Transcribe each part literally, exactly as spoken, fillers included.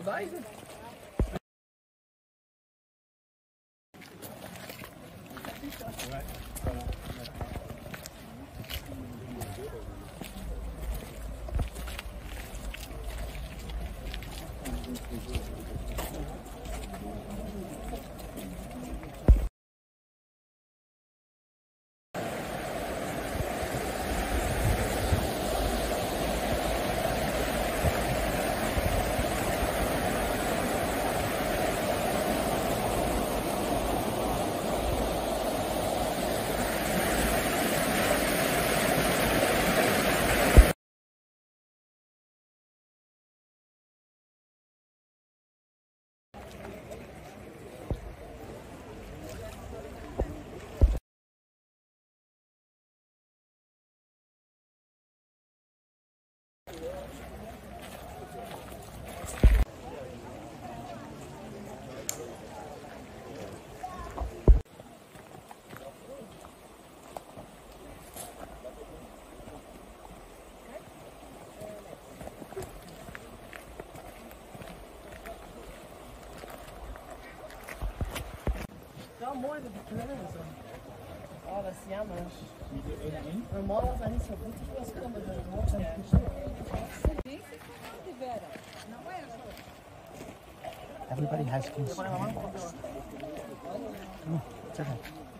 Odajde. Ja, mooi dat die kleine zijn. Oh, dat is jammer. Normaal was dat niet zo goed. Ik was komen door het hoogste. Everybody has concern. Oh, it's okay.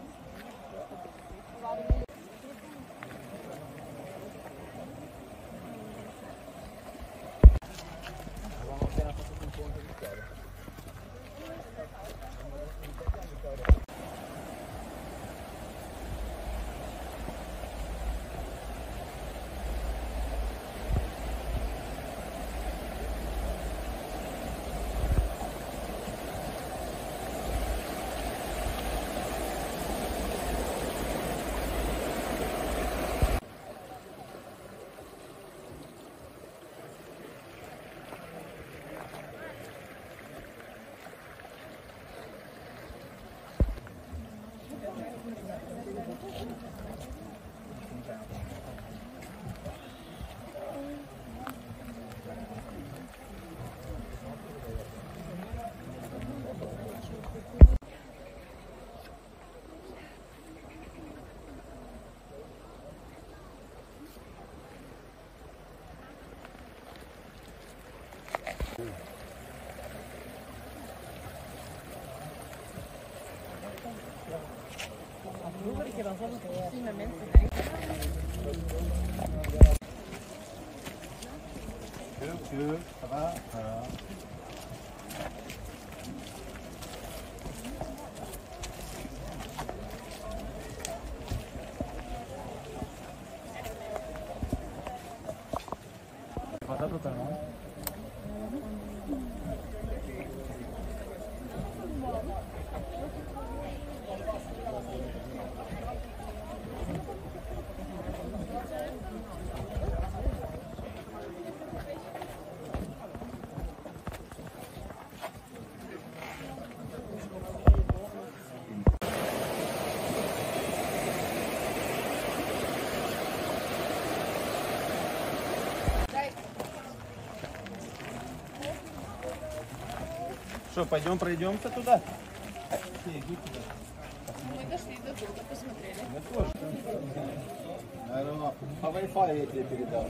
Vroeger ik dan soms gezien met mensen. Goed, goed. Ga maar. Wat dat dan, man? Что, пойдем пройдемся туда? Не, иди туда. Мы дошли до туда, посмотрели. Мы тоже. Наверное, по Wi-Fi я тебе передал.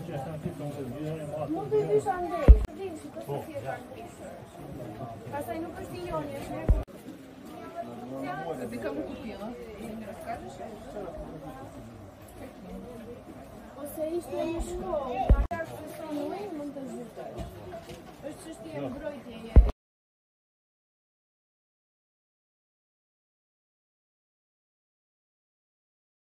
Nu doe je dus aan deze. Deze kost vierkant is. Ga zijn ook eens die jongens. Ты кому купила? Не расскажешь? Você isto é em escola. Já se são muito ajuda. As pessoas têm